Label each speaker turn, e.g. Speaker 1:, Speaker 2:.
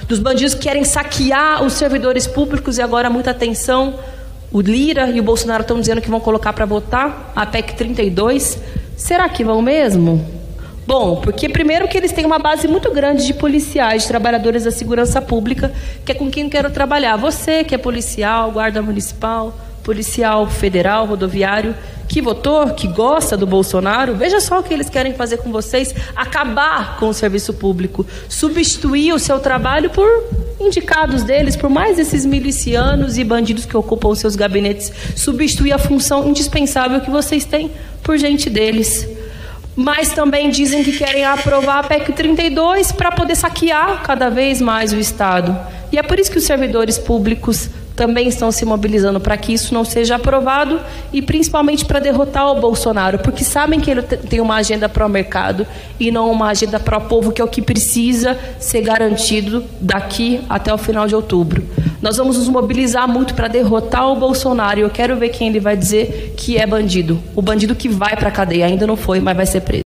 Speaker 1: dos bandidos que querem saquear os servidores públicos. E agora, muita atenção, o Lira e o Bolsonaro estão dizendo que vão colocar para votar a PEC 32. Será que vão mesmo? Bom, porque primeiro que eles têm uma base muito grande de policiais, de trabalhadores da segurança pública, que é com quem eu quero trabalhar. Você que é policial, guarda municipal, policial federal, rodoviário, que votou, que gosta do Bolsonaro, veja só o que eles querem fazer com vocês: acabar com o serviço público, substituir o seu trabalho por indicados deles, por mais esses milicianos e bandidos que ocupam os seus gabinetes, substituir a função indispensável que vocês têm por gente deles. Mas também dizem que querem aprovar a PEC 32 para poder saquear cada vez mais o Estado. E é por isso que os servidores públicos também estão se mobilizando para que isso não seja aprovado e principalmente para derrotar o Bolsonaro, porque sabem que ele tem uma agenda pró-mercado e não uma agenda pró-povo, que é o que precisa ser garantido daqui até o final de outubro. Nós vamos nos mobilizar muito para derrotar o Bolsonaro e eu quero ver quem ele vai dizer que é bandido. O bandido que vai para a cadeia, ainda não foi, mas vai ser preso.